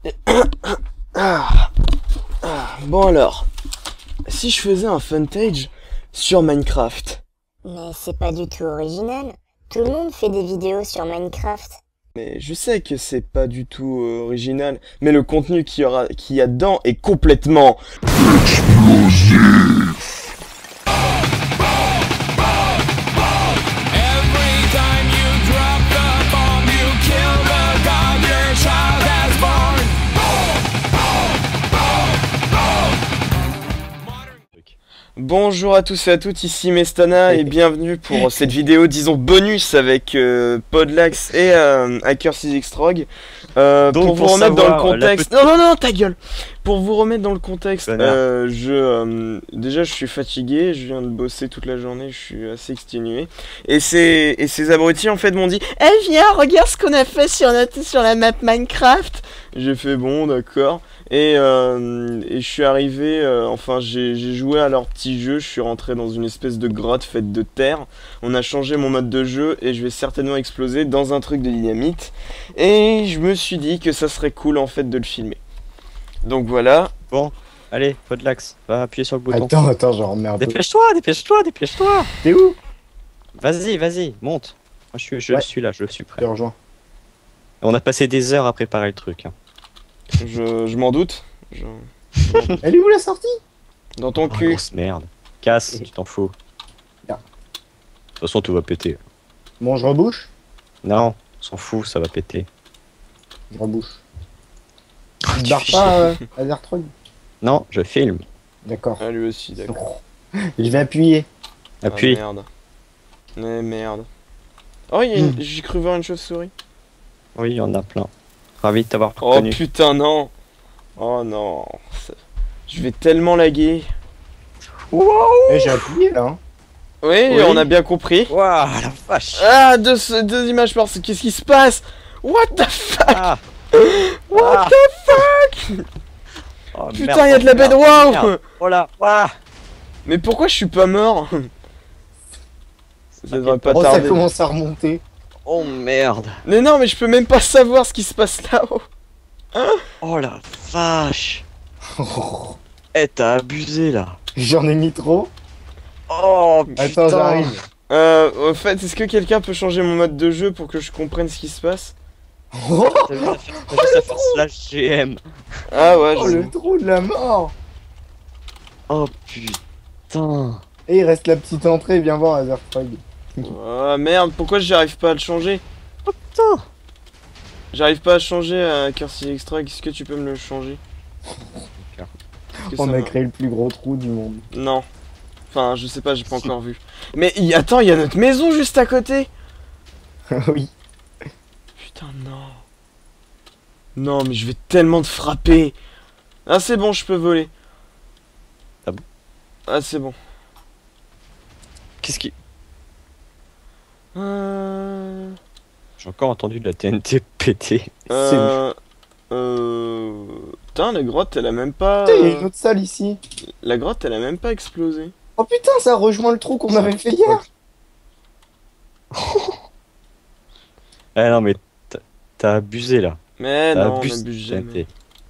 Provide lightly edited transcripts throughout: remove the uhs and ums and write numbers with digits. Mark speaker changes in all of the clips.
Speaker 1: Ah, bon alors, si je faisais un funtage sur Minecraft.
Speaker 2: Mais c'est pas du tout original. Tout le monde fait des vidéos sur Minecraft.
Speaker 1: Mais je sais que c'est pas du tout original, mais le contenu qu'il y a dedans est complètement explosif. Bonjour à tous et à toutes, ici Mestana et bienvenue pour cette vidéo, disons bonus avec Podlax et Hacker6xtrog. Pour vous remettre dans le contexte... Non, ta gueule. Pour vous remettre dans le contexte, déjà je suis fatigué, je viens de bosser toute la journée, je suis assez exténué. Et ces abrutis en fait m'ont dit « Eh viens, regarde ce qu'on a fait sur la map Minecraft !» J'ai fait bon, d'accord. Et je suis arrivé, enfin j'ai joué à leur petit jeu, je suis rentré dans une espèce de grotte faite de terre. On a changé mon mode de jeu et je vais certainement exploser dans un truc de dynamite. Et je me suis dit que ça serait cool en fait de le filmer. Donc voilà.
Speaker 3: Bon, allez, Podlax, va appuyer sur le bouton.
Speaker 4: Attends, je remets un peu.
Speaker 3: Dépêche-toi.
Speaker 4: T'es où?
Speaker 3: Vas-y, monte. Moi, je suis là, je suis
Speaker 4: Je te
Speaker 3: prêt.
Speaker 4: rejoins.
Speaker 3: On a passé des heures à préparer le truc. Hein.
Speaker 1: Je m'en doute.
Speaker 4: Elle est où la sortie?
Speaker 1: Dans ton
Speaker 3: Oh,
Speaker 1: cul.
Speaker 3: grosse merde. Casse, tu t'en fous.
Speaker 4: Bien.
Speaker 3: De toute façon, tout va péter.
Speaker 4: Bon, je rebouche?
Speaker 3: Non, on s'en fout, ça va péter.
Speaker 4: Je rebouche.
Speaker 3: Ah,
Speaker 4: Tu
Speaker 3: tu
Speaker 4: barres
Speaker 3: fais
Speaker 4: pas
Speaker 3: chier.
Speaker 4: Azertrog?
Speaker 3: Non, je filme.
Speaker 4: D'accord.
Speaker 1: Ah lui aussi, d'accord.
Speaker 4: Je vais appuyer.
Speaker 3: Appuie.
Speaker 1: Ah, merde. Mais merde. Oh, j'ai cru voir une chauve-souris.
Speaker 3: Oui, il y en a plein. Ravi de t'avoir
Speaker 1: Oh
Speaker 3: reconnu.
Speaker 1: putain non. Oh non. Je vais tellement laguer.
Speaker 4: Eh, j'ai appuyé là. Hein.
Speaker 1: Oui,
Speaker 3: Oui.
Speaker 1: on a bien compris.
Speaker 3: Waouh, la vache.
Speaker 1: Ah, deux images par... Qu'est-ce qui se passe? What the fuck?
Speaker 3: Ah.
Speaker 1: What
Speaker 3: Ah.
Speaker 1: the fuck?
Speaker 3: Oh,
Speaker 1: Putain,
Speaker 3: merde,
Speaker 1: y a de la
Speaker 3: merde,
Speaker 1: bête, waouh.
Speaker 3: merde. Oh là, waouh.
Speaker 1: Mais pourquoi je suis pas mort? Ça devrait pas
Speaker 4: Oh, ça
Speaker 1: tarder.
Speaker 4: commence à remonter.
Speaker 3: Oh merde.
Speaker 1: Mais non, mais je peux même pas savoir ce qui se passe là-haut.
Speaker 3: Oh la vache. Eh, t'as abusé là.
Speaker 4: J'en ai mis trop.
Speaker 3: Oh putain.
Speaker 4: Attends, j'arrive.
Speaker 1: Au fait, est-ce que quelqu'un peut changer mon mode de jeu pour que je comprenne ce qui se passe?
Speaker 4: Oh,
Speaker 3: T'as juste à faire slash GM.
Speaker 1: Ah ouais,
Speaker 4: oh, le trou de la mort.
Speaker 3: Oh putain.
Speaker 4: Et il reste la petite entrée, viens voir Azertrog.
Speaker 1: Ah merde, pourquoi j'arrive pas à le changer?
Speaker 3: Oh putain.
Speaker 1: J'arrive pas à changer à Hacker6xtrog, est-ce que tu peux me le changer? Est-ce que
Speaker 4: On
Speaker 1: ça
Speaker 4: a
Speaker 1: va?
Speaker 4: créé le plus gros trou du monde.
Speaker 1: Non. Enfin, je sais pas, j'ai pas encore vu. Mais attends, il y a notre maison juste à côté.
Speaker 4: Oui.
Speaker 1: Putain, non. Non, mais je vais tellement te frapper. Ah, c'est bon, je peux voler.
Speaker 3: Ah bon?
Speaker 1: Ah, c'est bon.
Speaker 3: Qu'est-ce qui...
Speaker 1: Euh...
Speaker 3: J'ai encore entendu de la TNT péter.
Speaker 1: Putain, la grotte, elle a même pas...
Speaker 4: Putain, il y a une autre salle ici.
Speaker 1: La grotte, elle a même pas explosé.
Speaker 4: Oh putain, ça rejoint le trou qu'on avait fait hier.
Speaker 3: Eh non mais t'as abusé là.
Speaker 1: Mais
Speaker 3: T'as
Speaker 1: non, on
Speaker 3: abusé
Speaker 1: abuse
Speaker 3: de
Speaker 1: jamais.
Speaker 3: TNT.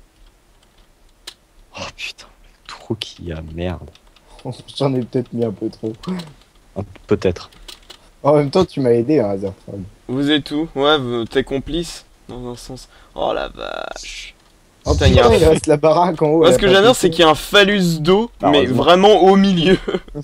Speaker 3: Oh putain, le trou qu'il y a, merde.
Speaker 4: J'en ai peut-être mis un peu trop.
Speaker 3: Peut-être.
Speaker 4: En même temps, tu m'as aidé, hein, Azertrog.
Speaker 1: Vous êtes où? Ouais, t'es complice, dans un sens. Oh la vache.
Speaker 4: Oh
Speaker 1: Putain,
Speaker 4: putain,
Speaker 1: il y a un
Speaker 4: il reste la baraque en haut.
Speaker 1: Moi,
Speaker 4: elle
Speaker 1: ce
Speaker 4: a
Speaker 1: que
Speaker 4: pas
Speaker 1: j'adore,
Speaker 4: pété.
Speaker 1: c'est qu'il y a un phallus d'eau, mais
Speaker 4: Heureusement.
Speaker 1: vraiment au milieu.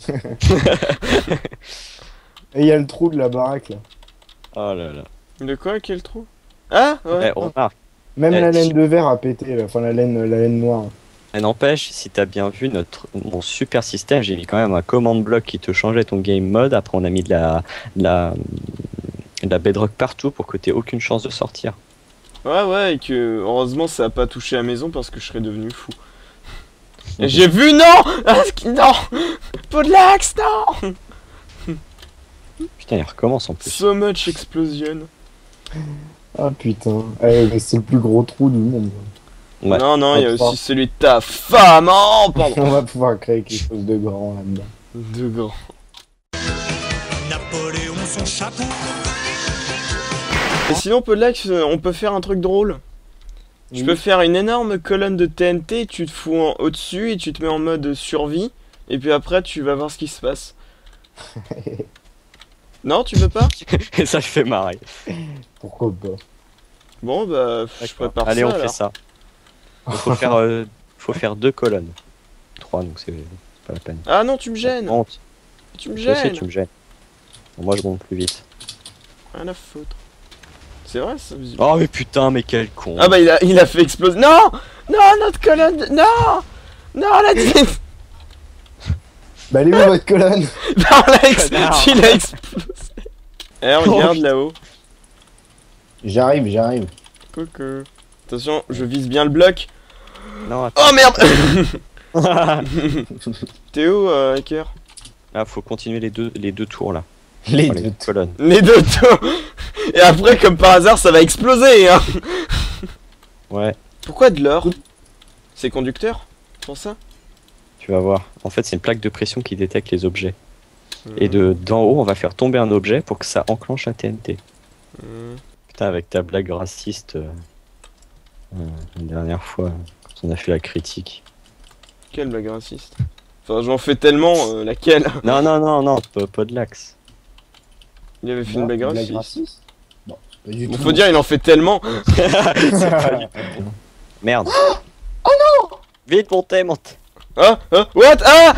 Speaker 4: Et il y a le trou de la baraque là.
Speaker 3: Oh là là.
Speaker 1: De quoi? Quel trou? Ah ouais.
Speaker 3: Eh, remarque.
Speaker 4: Même
Speaker 3: Eh,
Speaker 4: la laine
Speaker 3: tu-
Speaker 4: de verre a pété, là. Enfin la laine noire.
Speaker 3: Et n'empêche, si t'as bien vu mon super système, j'ai mis quand même un command block qui te changeait ton game mode. Après, on a mis de la bedrock partout pour que t'aies aucune chance de sortir.
Speaker 1: Ouais, et que heureusement ça a pas touché la maison parce que je serais devenu fou. Et j'ai vu, non! Ah, non! Podlax, non!
Speaker 3: Putain, il recommence en plus.
Speaker 1: So much explosion.
Speaker 4: Ah putain. Eh, mais c'est le plus gros trou du monde.
Speaker 3: Ouais.
Speaker 1: Non, il y a
Speaker 4: Enfin.
Speaker 1: aussi celui de ta femme. Oh, pardon.
Speaker 4: On va pouvoir créer quelque chose de grand là-dedans.
Speaker 1: De grand.
Speaker 5: Napoléon son chapeau.
Speaker 1: Et sinon, Podlax, on peut faire un truc drôle. Je peux faire une énorme colonne de TNT, tu te fous au-dessus et tu te mets en mode survie. Et puis après, tu vas voir ce qui se passe. Non, tu veux pas?
Speaker 3: Et ça, je fais marrer.
Speaker 4: Pourquoi pas?
Speaker 1: Bon, bah, je prépare
Speaker 3: Allez,
Speaker 1: ça.
Speaker 3: on fait
Speaker 1: alors.
Speaker 3: ça. Il faut faire 2 colonnes. 3, donc c'est pas la peine.
Speaker 1: Ah non, tu me gênes.
Speaker 3: Honte.
Speaker 1: Tu me
Speaker 3: Je sais,
Speaker 1: gênes.
Speaker 3: tu me gênes. Bon, moi, je monte plus vite.
Speaker 1: Rien à foutre. C'est vrai ça?
Speaker 3: Oh, mais putain, mais quel con.
Speaker 1: Ah bah il a fait exploser. Non! Non, notre colonne! Non! Non, la tête!
Speaker 4: Bah, elle est où votre colonne?
Speaker 1: Non,
Speaker 3: Connard.
Speaker 1: il a explosé. Eh, regarde là-haut.
Speaker 4: J'arrive.
Speaker 1: Coucou. Attention, je vise bien le bloc.
Speaker 3: Non, attends.
Speaker 1: Oh merde! T'es où, hacker?
Speaker 3: Là, faut continuer les deux tours, là.
Speaker 4: Les
Speaker 3: Oh,
Speaker 4: deux.
Speaker 3: colonnes.
Speaker 1: Les deux tours. Et après, comme par hasard, ça va exploser, hein.
Speaker 3: Ouais,
Speaker 1: Pourquoi de l'or? C'est conducteur? Pour ça?
Speaker 3: tu vas voir. En fait, c'est une plaque de pression qui détecte les objets. Et d'en haut, on va faire tomber un objet pour que ça enclenche un TNT. Putain, avec ta blague raciste la dernière fois, quand on a fait la critique.
Speaker 1: Quelle blague raciste? Enfin, j'en fais tellement, laquelle?
Speaker 3: Non, pas de l'axe.
Speaker 1: Il avait fait une blague raciste.
Speaker 4: raciste? Bon, c'est pas du
Speaker 1: Bon,
Speaker 4: tout.
Speaker 1: faut dire, il en fait tellement.
Speaker 3: Merde. Oh non! Vite, montez.
Speaker 1: Ah, what?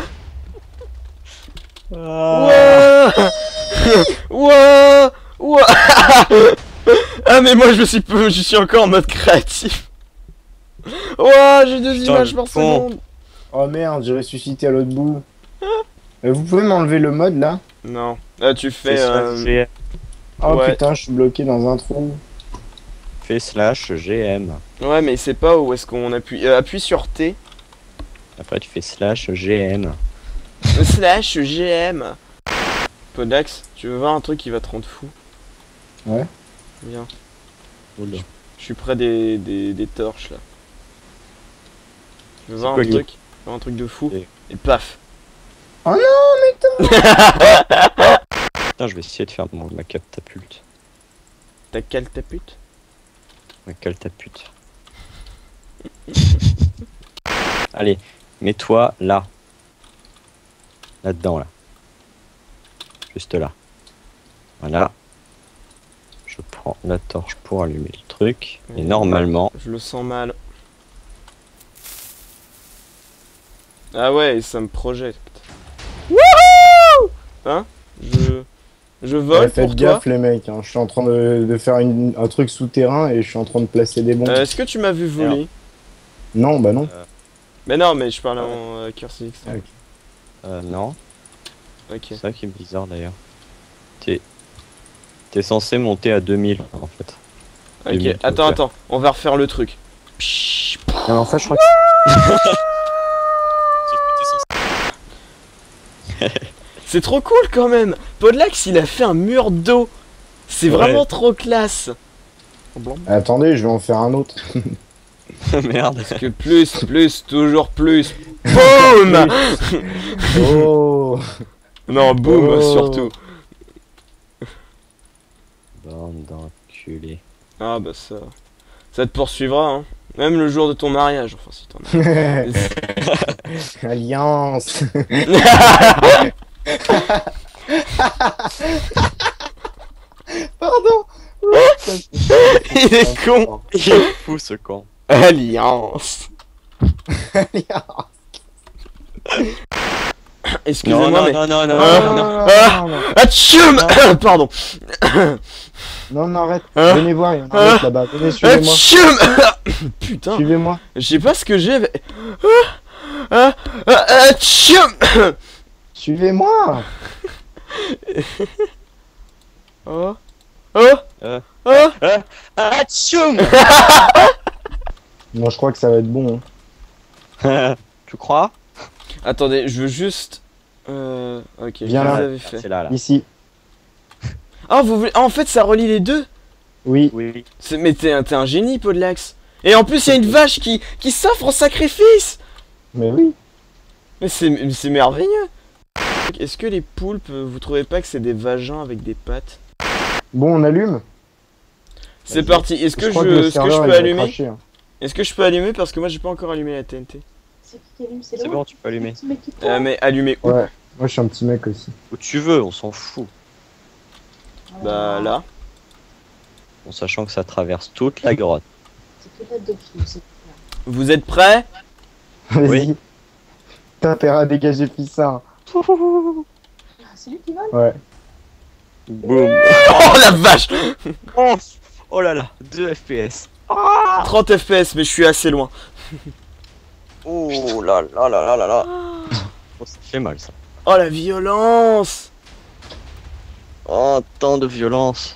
Speaker 1: Ah! Ouah! Ouah! Ah, mais moi je suis encore en mode créatif. Ouah, j'ai 2
Speaker 3: Putain,
Speaker 1: images
Speaker 3: le
Speaker 1: par
Speaker 3: con.
Speaker 1: seconde.
Speaker 4: Oh merde, j'ai ressuscité à l'autre bout. Vous pouvez m'enlever le mode là?
Speaker 1: Non. Là, tu fais.
Speaker 3: Fais
Speaker 4: Oh
Speaker 1: Ouais.
Speaker 4: putain, je suis bloqué dans un trou.
Speaker 3: slash GM.
Speaker 1: Ouais, mais c'est pas où est-ce qu'on appuie. Appuie sur T.
Speaker 3: Après, tu fais slash GM.
Speaker 1: Slash GM. Podax, tu veux voir un truc qui va te rendre fou?
Speaker 4: Ouais.
Speaker 1: Viens.
Speaker 3: Oula.
Speaker 1: Je suis près des torches là. Tu veux voir
Speaker 3: quoi
Speaker 1: un
Speaker 3: qui-
Speaker 1: truc? Un truc de fou.
Speaker 3: Et-
Speaker 1: Et paf.
Speaker 4: Oh non,
Speaker 3: Putain, je vais essayer de faire ma catapulte.
Speaker 1: T'as cale ta pute?
Speaker 3: Ma catapulte. Allez, mets-toi là. Là-dedans, là. Juste là. Voilà. Je prends la torche pour allumer le truc. Et normalement...
Speaker 1: Je le sens mal. Ah ouais, et ça me projette. Wouhou! Hein? Je vole
Speaker 4: Ouais,
Speaker 1: pour
Speaker 4: faites
Speaker 1: toi.
Speaker 4: gaffe les mecs, hein. Je suis en train de faire un truc souterrain et je suis en train de placer des bombes.
Speaker 1: Est-ce que tu m'as vu voler?
Speaker 4: Non, bah non.
Speaker 1: Mais non, mais je parle en curseur X.
Speaker 4: Ah, ok.
Speaker 3: non.
Speaker 1: Ok.
Speaker 3: C'est ça qui est bizarre d'ailleurs. T'es censé monter à 2000 en fait.
Speaker 1: Ok,
Speaker 3: 2000,
Speaker 1: attends, on va refaire le truc.
Speaker 3: Alors ça je crois que...
Speaker 1: C'est trop cool quand même. Podlax, il a fait un mur d'eau. C'est
Speaker 3: Ouais.
Speaker 1: vraiment trop classe.
Speaker 4: Attendez, je vais en faire un autre.
Speaker 3: Merde.
Speaker 1: Parce que plus, toujours plus. Boum.
Speaker 4: Oh.
Speaker 1: Non, boum,
Speaker 4: Oh.
Speaker 1: surtout.
Speaker 3: Bande d'enculé.
Speaker 1: Ah bah ça te poursuivra, hein. Même le jour de ton mariage, enfin si t'en as.
Speaker 4: Alliance. Pardon.
Speaker 1: Il est con.
Speaker 3: Il est fou ce con.
Speaker 1: Alliance.
Speaker 4: Alliance.
Speaker 1: Excusez-moi,
Speaker 3: Non,
Speaker 1: mais...
Speaker 3: non, non, non,
Speaker 1: Ah.
Speaker 3: non, non.
Speaker 1: Ah, tchoum. Pardon.
Speaker 4: Non, arrête.
Speaker 1: Hein
Speaker 4: Venez voir, il y en a un autre là-bas. Venez,
Speaker 1: Ah,
Speaker 4: suivez-moi.
Speaker 1: tchoum. Putain,
Speaker 4: Suivez-moi.
Speaker 1: je sais pas ce que j'ai. Mais... Tchoum.
Speaker 4: Suivez-moi.
Speaker 1: Oh. Oh. Oh.
Speaker 3: Ah, tchoum.
Speaker 4: Moi, je crois que ça va être bon. Hein.
Speaker 3: Tu crois?
Speaker 1: Attendez, je veux juste... Ok,
Speaker 4: Viens
Speaker 1: je
Speaker 4: là.
Speaker 1: vous avais fait.
Speaker 3: C'est là, là.
Speaker 4: Ici.
Speaker 1: Ah, vous voulez... Ah, en fait, ça relie les deux.
Speaker 4: Oui.
Speaker 3: Oui.
Speaker 1: Mais t'es un génie, Podlax. Et en plus, il y a une vache qui s'offre en sacrifice.
Speaker 4: Mais oui.
Speaker 1: Mais c'est merveilleux. Est-ce que les poulpes, vous trouvez pas que c'est des vagins avec des pattes?
Speaker 4: Bon, on allume.
Speaker 1: C'est parti. Est-ce que
Speaker 4: crois le
Speaker 1: je
Speaker 4: serveur,
Speaker 1: peux
Speaker 4: il va
Speaker 1: allumer?
Speaker 4: cracher, hein.
Speaker 1: Est-ce que je peux allumer parce que moi j'ai pas encore allumé la TNT.
Speaker 5: C'est qui allume?
Speaker 3: C'est bon, tu peux allumer.
Speaker 1: Mais allumer où?
Speaker 4: Ouais, moi je suis un petit mec aussi.
Speaker 3: Où tu veux, on s'en fout.
Speaker 1: Bah là.
Speaker 3: En sachant que ça traverse toute la grotte.
Speaker 5: C'est que pas d'option,
Speaker 1: Vous êtes prêts?
Speaker 4: Vas-y. T'as intérêt à dégager Fissa.
Speaker 5: Ah, c'est lui qui vole?
Speaker 4: Ouais.
Speaker 3: Boum.
Speaker 1: Oh la vache!
Speaker 3: Oh là là, 2 FPS.
Speaker 1: 30 FPS, mais je suis assez loin.
Speaker 3: Oh là là là là là là. Oh, ça fait mal ça.
Speaker 1: Oh la violence!
Speaker 3: Oh, tant de violence.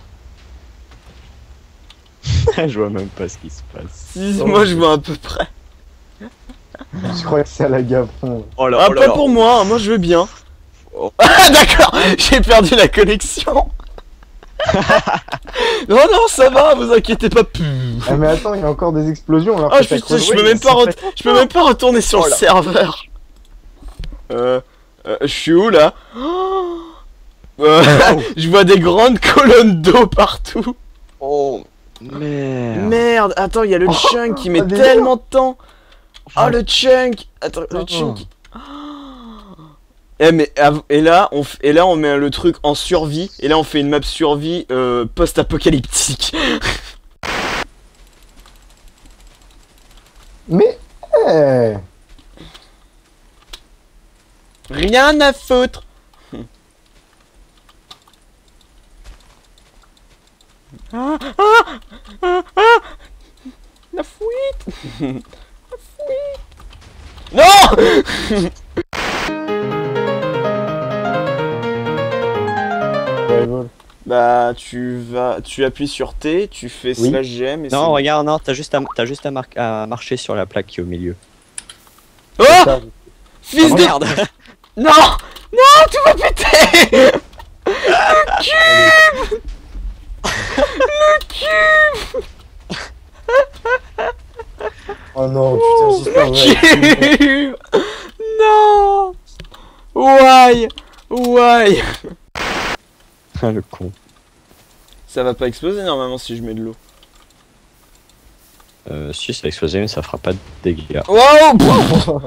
Speaker 3: Je vois même pas ce qui se passe.
Speaker 1: Si, moi je vois à peu près.
Speaker 4: Je crois que c'est à la gafon.
Speaker 3: Oh là,
Speaker 1: Ah,
Speaker 3: oh là
Speaker 1: pas
Speaker 3: là.
Speaker 1: pour moi, moi je veux bien.
Speaker 3: Oh.
Speaker 1: Ah d'accord, j'ai perdu la connexion. Non non, ça va, vous inquiétez pas.
Speaker 4: Ah mais attends, il y a encore des explosions alors
Speaker 1: Ah,
Speaker 4: que t'as
Speaker 1: je peux même pas je peux même pas retourner sur
Speaker 3: Oh
Speaker 1: le
Speaker 3: là.
Speaker 1: serveur. Je suis où là? Je vois des grandes colonnes d'eau partout.
Speaker 3: Oh merde.
Speaker 1: Merde, attends, il y a le chunk qui met
Speaker 4: des
Speaker 1: tellement de temps. Oh le chunk. Attends, le chunk. Et là on met le truc en survie. Et là on fait une map survie post-apocalyptique.
Speaker 4: Mais
Speaker 1: Rien à foutre. La fuite. La fuite. Non. Bah tu appuies sur T, tu fais
Speaker 4: Oui.
Speaker 1: /gm et
Speaker 3: Non, regarde, non, t'as juste à marcher sur la plaque qui est au milieu.
Speaker 1: Oh fils de
Speaker 3: Merde.
Speaker 1: Non. Non, tout va péter. Le cube. Le cube.
Speaker 4: oh non, putain, j'espère que
Speaker 1: Cube. Non. Why. Why.
Speaker 3: Ah, le con.
Speaker 1: Ça va pas exploser normalement si je mets de l'eau.
Speaker 3: Si ça a explosé, mais ça fera pas de dégâts.
Speaker 1: Wow.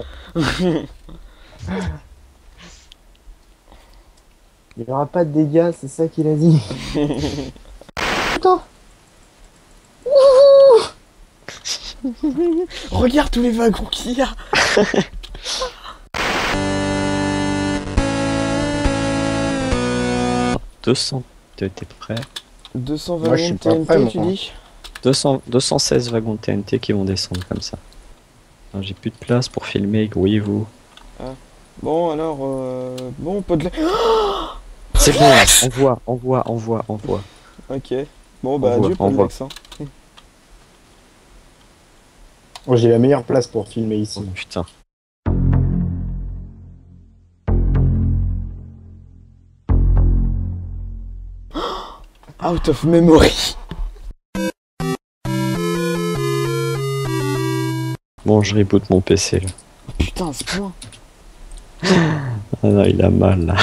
Speaker 4: il y aura pas de dégâts, c'est ça qu'il a dit. Putain.
Speaker 1: Regarde tous les wagons qu'il y a.
Speaker 3: 200, t'es prêt?
Speaker 1: 200
Speaker 4: Moi, je suis
Speaker 1: wagons de
Speaker 4: pas prêt,
Speaker 1: TNT, tu
Speaker 4: moi.
Speaker 1: dis?
Speaker 3: 216 wagons de TNT qui vont descendre comme ça. J'ai plus de place pour filmer, grouillez-vous.
Speaker 1: Bon alors, bon, pas de la...
Speaker 3: C'est bon, envoie.
Speaker 1: Ok. Bon bah
Speaker 3: Envoie,
Speaker 1: adieu pour le
Speaker 3: envoie.
Speaker 1: accent.
Speaker 4: Oh, j'ai la meilleure place pour filmer ici.
Speaker 3: Oh, putain.
Speaker 1: Out of memory.
Speaker 3: Bon, je reboot mon PC là.
Speaker 1: Putain, ce point.
Speaker 3: Ah non, il a mal là.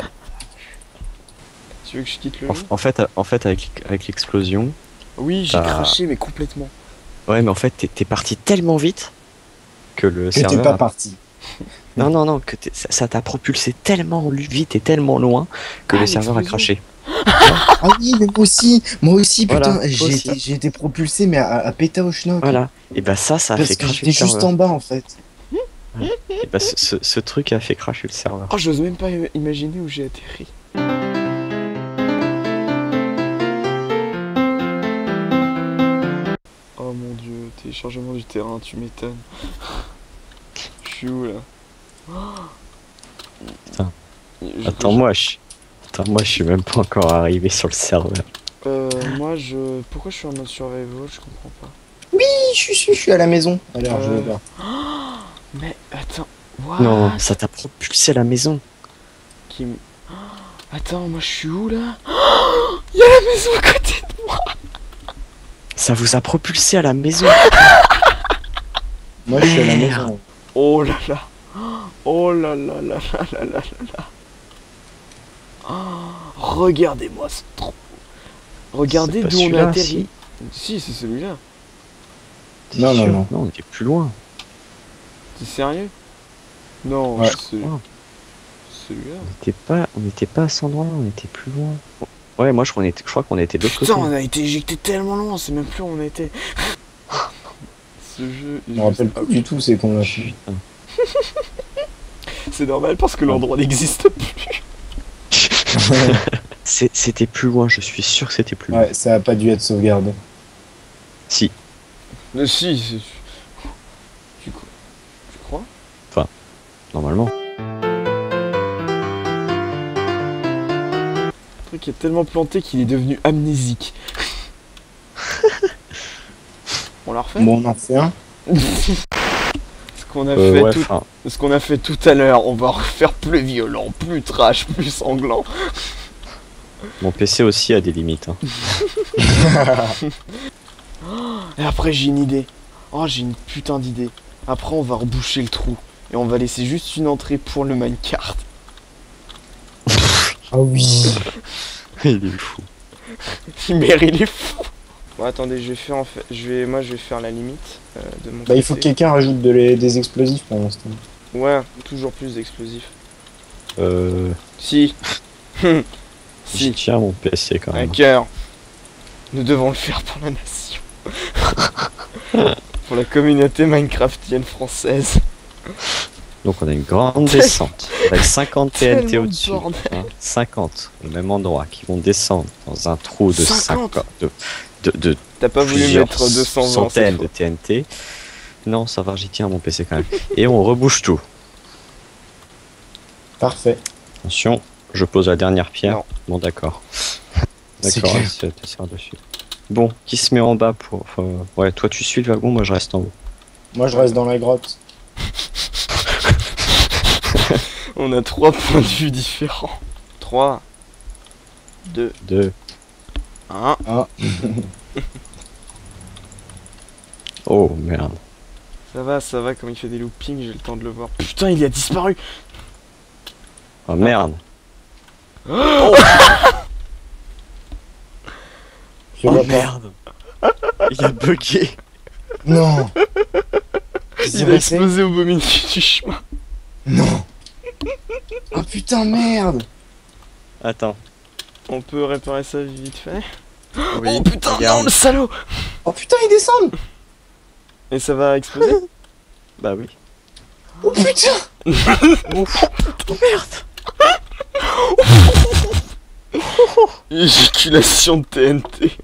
Speaker 1: Tu veux que je quitte le jeu?
Speaker 3: En fait avec l'explosion.
Speaker 1: Oui, j'ai
Speaker 3: t'as-
Speaker 1: craché mais complètement.
Speaker 3: Ouais, mais en fait, t'es parti tellement vite que le
Speaker 4: Que t'es
Speaker 3: serveur.
Speaker 4: pas parti.
Speaker 3: Non, que ça t'a propulsé tellement vite et tellement loin que
Speaker 1: Ah,
Speaker 3: le serveur a
Speaker 1: l'explosion.
Speaker 3: craché.
Speaker 6: Ah oui, mais moi aussi, putain,
Speaker 3: Voilà, toi aussi.
Speaker 6: j'ai été propulsé, mais à péter au schnock.
Speaker 3: Voilà. Et bah ça a
Speaker 6: Parce
Speaker 3: fait
Speaker 6: que
Speaker 3: cracher
Speaker 6: j'étais
Speaker 3: le serveur.
Speaker 6: juste en bas, en fait.
Speaker 3: Et bah ce truc a fait cracher le serveur.
Speaker 1: Oh, j'ose même pas imaginer où j'ai atterri. Oh mon dieu, téléchargement du terrain, tu m'étonnes. Je suis où là?
Speaker 3: Putain.
Speaker 1: Je-
Speaker 3: Attends, moi je suis même pas encore arrivé sur le serveur.
Speaker 1: Moi pourquoi je suis en mode survival, je comprends pas.
Speaker 6: Oui, je suis à la maison. Alors, je vais voir.
Speaker 1: Mais attends, what?
Speaker 3: Non, ça t'a propulsé à la maison.
Speaker 1: Qui m- Attends, moi je suis où là? Il y a la maison à côté de moi.
Speaker 3: Ça vous a propulsé à la maison.
Speaker 4: Moi, je suis à la maison.
Speaker 1: Oh là là. Oh là là là là là là là. Oh, regardez-moi ce trou. Regardez
Speaker 3: C'est pas
Speaker 1: d'où on a
Speaker 3: celui-là,
Speaker 1: atterri. Si, c'est celui-là.
Speaker 6: Non, non,
Speaker 3: sûr.
Speaker 6: non.
Speaker 3: Non, on était plus loin.
Speaker 1: T'es sérieux? Non,
Speaker 6: Ouais.
Speaker 1: c'est celui-là.
Speaker 3: On n'était pas à cet endroit-là, on était plus loin. Ouais, moi je crois qu'on était de l'autre côté.
Speaker 1: Putain, on a été éjecté tellement loin, on sait même plus où on était. Ce jeu.
Speaker 6: Je me rappelle pas du tout, c'est qu'on l'a fait.
Speaker 3: Putain.
Speaker 1: C'est normal parce que l'endroit n'existe plus.
Speaker 3: C'était plus loin, je suis sûr que c'était plus loin.
Speaker 6: Ouais, ça a pas dû être sauvegardé.
Speaker 3: Si,
Speaker 1: Mais si, tu crois?
Speaker 3: normalement.
Speaker 1: Le truc est tellement planté qu'il est devenu amnésique. On l'a refait?
Speaker 6: Bon, on en fait un.
Speaker 1: Ce qu'on a
Speaker 3: Ouais,
Speaker 1: fait
Speaker 3: enfin,
Speaker 1: ce qu'on a fait tout à l'heure, on va refaire plus violent, plus trash, plus sanglant.
Speaker 3: mon PC aussi a des limites. Hein.
Speaker 1: Et après j'ai une idée. Oh, j'ai une putain d'idée. Après on va reboucher le trou et on va laisser juste une entrée pour le minecart.
Speaker 6: Ah oui.
Speaker 3: Il est fou.
Speaker 1: Mais il est fou. Bon, attendez, je vais faire moi je vais faire la limite de mon
Speaker 6: Bah, il faut que
Speaker 1: côté.
Speaker 6: quelqu'un rajoute des explosifs pour l'instant.
Speaker 1: Ouais, toujours plus d'explosifs.
Speaker 3: J'y
Speaker 1: Si. Si.
Speaker 3: tiens mon PC quand
Speaker 1: Un
Speaker 3: même.
Speaker 1: cœur. Nous devons le faire pour la nation. Pour la communauté minecraftienne française.
Speaker 3: Donc on a une grande descente avec 50 TNT
Speaker 1: Tellement
Speaker 3: au-dessus.
Speaker 1: bordel.
Speaker 3: Hein, 50 au même endroit qui vont descendre dans un trou de
Speaker 1: 50.
Speaker 3: 50 de
Speaker 1: T'as pas voulu
Speaker 3: plusieurs
Speaker 1: mettre 220
Speaker 3: centaines de
Speaker 1: cette
Speaker 3: TNT. Non, ça va, j'y tiens mon PC quand même. Et on rebouche tout.
Speaker 6: Parfait.
Speaker 3: Attention, je pose la dernière pierre.
Speaker 1: Non.
Speaker 3: Bon, d'accord.
Speaker 6: C'est
Speaker 3: D'accord,
Speaker 6: clair.
Speaker 3: ouais, tu sers dessus. Bon, qui se met en bas pour. Enfin, ouais, toi tu suis le wagon, moi je reste en haut.
Speaker 6: Moi, je reste dans la grotte.
Speaker 1: On a 3 points de vue différents. 3, 2,
Speaker 3: 2.
Speaker 1: 1.
Speaker 3: Oh merde.
Speaker 1: Ça va, comme il fait des loopings, j'ai le temps de le voir. Putain, il a disparu.
Speaker 3: Oh merde.
Speaker 6: Je vois pas.
Speaker 3: Il a bugué.
Speaker 6: Non. Qu'est-ce qui s'est
Speaker 1: Il a
Speaker 6: passé?
Speaker 1: explosé au beau milieu du chemin.
Speaker 6: Non. Oh putain, merde.
Speaker 3: Attends.
Speaker 1: On peut réparer ça vite fait.
Speaker 3: Oui,
Speaker 1: Oh putain,
Speaker 3: regarde.
Speaker 1: non, le salaud.
Speaker 6: Oh putain, ils descendent.
Speaker 1: Et ça va exploser.
Speaker 3: Bah oui.
Speaker 6: Oh putain.
Speaker 1: Éjaculation de TNT.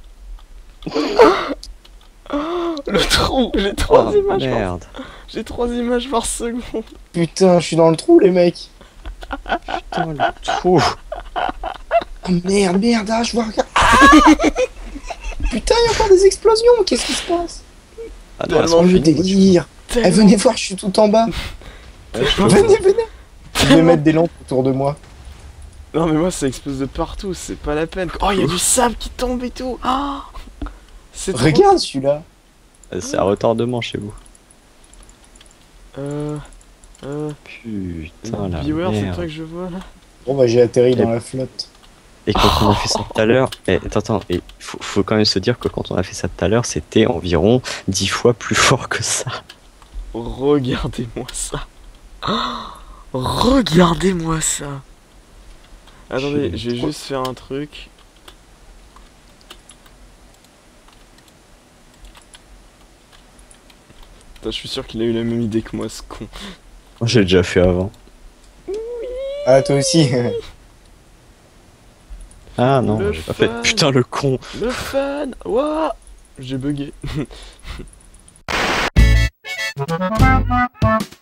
Speaker 1: Le trou, j'ai 3 images par...
Speaker 3: merde.
Speaker 1: J'ai 3 images par seconde.
Speaker 6: Putain, je suis dans le trou, les mecs.
Speaker 3: Putain, le trou.
Speaker 6: Oh merde, merde, ah, je vois, regarde. Putain, il y a encore des explosions. Qu'est-ce qui se passe?
Speaker 3: Ah non,
Speaker 1: Tellement
Speaker 6: Oh, le
Speaker 3: c'est
Speaker 6: délire. Eh,
Speaker 1: Tellement-
Speaker 6: venez voir, je suis tout en bas. Venez, venez. Je vais mettre des lampes autour de moi.
Speaker 1: Non mais moi ça explose de partout, c'est pas la peine. Oh, il y a du sable qui tombe et tout. Ah, c'est trop...
Speaker 6: Regarde celui-là.
Speaker 3: C'est un retardement chez vous.
Speaker 1: Euh...
Speaker 3: Putain la
Speaker 1: Beware, c'est
Speaker 3: merde.
Speaker 1: toi que je vois là.
Speaker 6: Bon bah j'ai atterri dans la flotte.
Speaker 3: Et quand on a fait ça tout à l'heure, attends, et faut quand même se dire que quand on a fait ça tout à l'heure, c'était environ 10 fois plus fort que ça.
Speaker 1: Regardez-moi ça. Regardez-moi ça. Attendez, je vais juste faire un truc. Putain, je suis sûr qu'il a eu la même idée que moi, ce con.
Speaker 3: J'ai déjà fait avant.
Speaker 6: Ah toi aussi.
Speaker 3: Ah non,
Speaker 1: Le
Speaker 3: j'ai pas fait.
Speaker 1: fun.
Speaker 3: Putain le con.
Speaker 1: Le fun. Ouah, j'ai bugué.